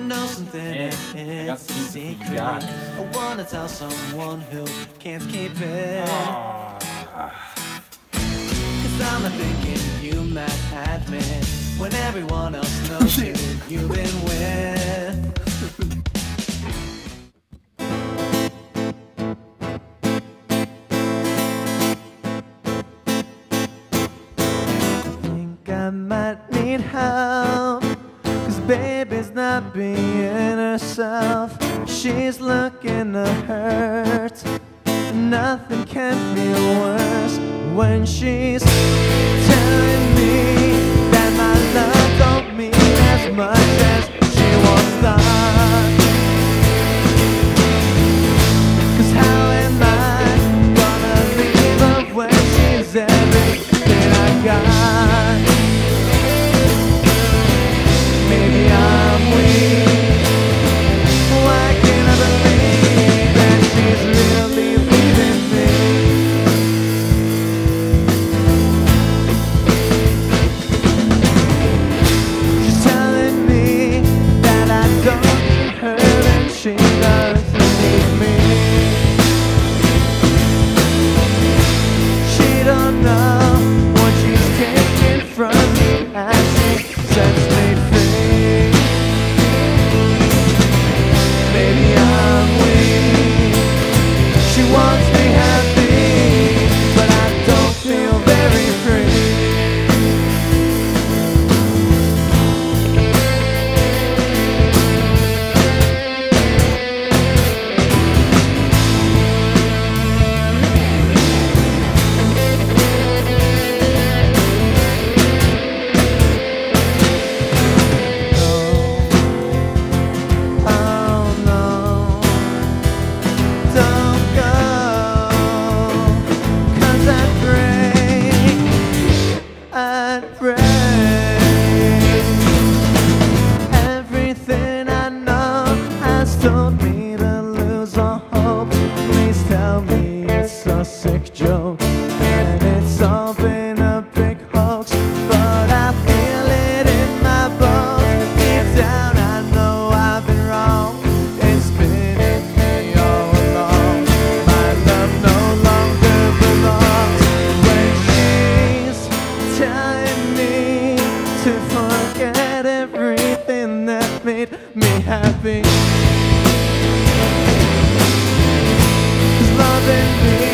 know something in secret. I wanna tell someone who can't keep it. Cause I'm not thinking you might admit when everyone else knows who you've been with. I might need help, cause baby's not being herself. She's looking to hurt. Nothing can feel worse when she's telling me that my love don't mean as much as she once thought. Cause how am I gonna leave her when she's everything I got? Maybe I'm weak. Why can't I believe that she's really leaving me? She's telling me that I don't need her and she doesn't need me. She don't know what she's taking from me as she sets me free. Maybe I'm weak. She wants me happy, but I don't feel very free. Everything I know has told me to lose all hope. Please tell me it's a sick joke and it's all been a big hoax, but I feel it in my bones. Deep down I know I've been wrong. It's been in me all along. My love no longer belongs when she's telling me to forget everything that made me happy. 'Cause loving me